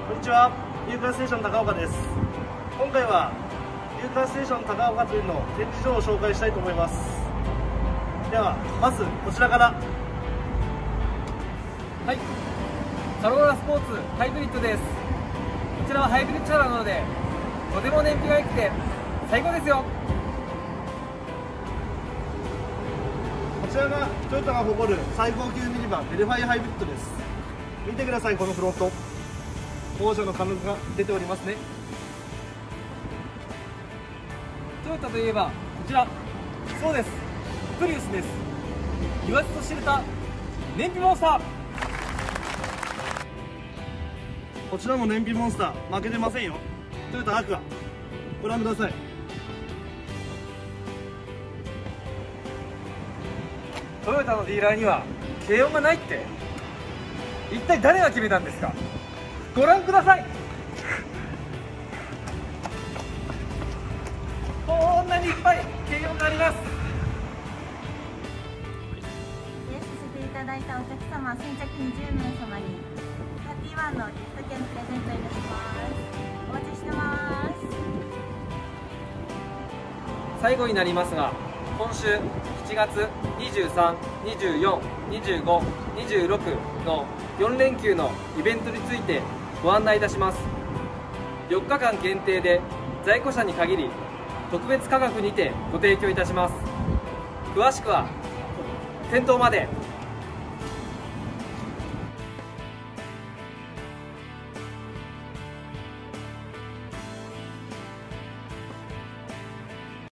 こんにちは、ユーカーステーション高岡です。今回はユーカーステーション高岡というの展示場を紹介したいと思います。ではまずこちらから。 はい、カローラスポーツハイブリッドです。こちらはハイブリッド車なのでとても燃費が良くて最高ですよ。 こちらがトヨタが誇る最高級ミニバンベルファイハイブリッドです。見てください、このフロント、王者の貫禄が出ておりますね。 トヨタといえばこちら、そうです、プリウスです。言わずと知れた燃費モンスター。 こちらも燃費モンスター負けてませんよ。トヨタアクア、ご覧ください。 トヨタのディーラーには軽音がないって、一体誰が決めたんですか。ご覧ください。こんなにいっぱい軽音があります。 させていただいたお客様先着20名様に31のギフト券プレゼントいたします。お待ちしてます。 最後になりますが、今週7月23、24、25、26の4連休のイベントについてご案内いたします。4日間限定で在庫車に限り特別価格にてご提供いたします。詳しくは店頭まで。